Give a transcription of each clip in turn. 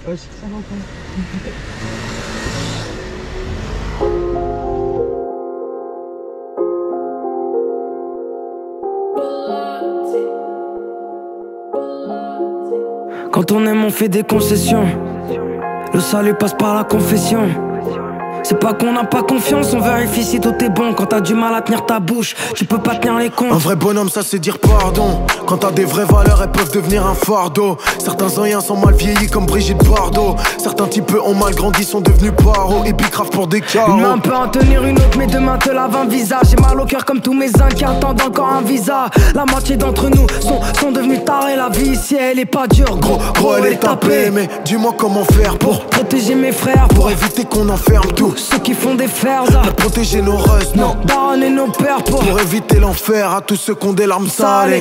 Wesh, ça va pas. Quand on aime on fait des concessions. Le salut passe par la confession. C'est pas qu'on n'a pas confiance, on vérifie si tout est bon. Quand t'as du mal à tenir ta bouche, tu peux pas tenir les comptes. Un vrai bonhomme ça c'est dire pardon. Quand t'as des vraies valeurs elles peuvent devenir un fardeau. Certains anciens sont mal vieillis comme Brigitte Bardot. Certains types ont mal grandi, sont devenus paros. Et puis grave pour des carreaux. Une main peut en tenir une autre mais demain te lave un visage. J'ai mal au cœur comme tous mes uns qui attendent encore un visa. La moitié d'entre nous sont devenus tarés. La vie ici elle est pas dure, gros elle est tapée. Mais dis-moi comment faire pour protéger mes frères, pour éviter qu'on enferme tous ceux qui font des fers, pour protéger nos russes, nos darons et nos pères, pour éviter l'enfer à tous ceux qui ont des larmes salées.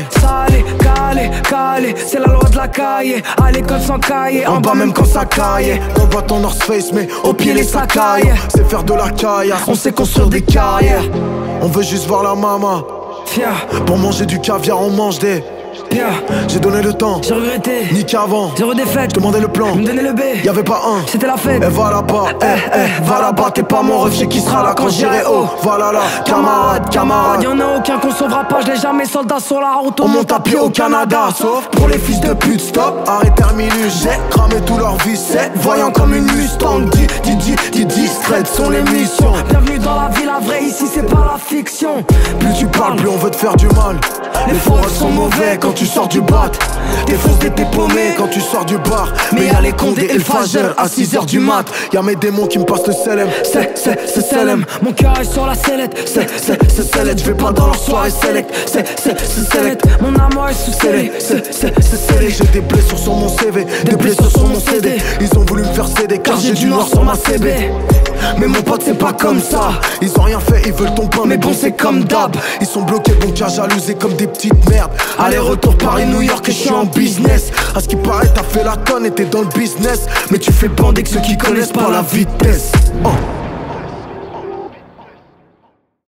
Calé, c'est la loi de la caille. À l'école sans cahier, en bas même quand ça caille. On bat ton North Face mais au pied les sacailles. C'est faire de la caille, on sait construire des carrières. On veut juste voir la mama. Pour manger du caviar on mange des J'ai donné le temps, j'ai regretté, ni qu'avant. Zéro défaite, je demandais le plan, il me donnait le B. Y'avait pas un, c'était la fête. Et va là-bas, va là-bas. T'es pas mon ref, je sais qui sera là quand j'irai haut. Voilà là, camarade. Y'en a aucun qu'on sauvera pas, je l'ai jamais soldat sur la route. On monte à pied au Canada, sauf pour les fils de pute. Stop, arrêt terminus. J'ai cramé tout leur vie, c'est voyant comme une Mustang. Dis discrètes sont les missions. Bienvenue dans la vie, la vraie ici c'est pas la fiction. Plus tu parles, plus on veut te faire du mal. Les forêts sont mauvais quand tu sors du bat. T'es foncé, t'es paumé quand tu sors du bar. Mais y'a les condés et le fageur à 6h du mat. Y'a mes démons qui me passent le selem. C'est selem. Mon cœur est sur la sellette. C'est sellette. Je vais pas dans leur soirée select. C'est sellette. Mon amour est sous scellé. C'est scellé. J'ai des blessures sur mon CV. Des blessures sur mon CD. Ils ont voulu me faire céder car j'ai du noir sur ma CB. Mais mon pote c'est pas comme ça. Ils ont rien fait, ils veulent ton pain. Mais bon c'est comme d'hab. Ils sont bloqués donc à jalouser comme des petites merdes. Aller-retour Paris-New York et je suis en business. À ce qui paraît t'as fait la tonne et t'es dans le business. Mais tu fais bander que ceux qui connaissent pas la vitesse.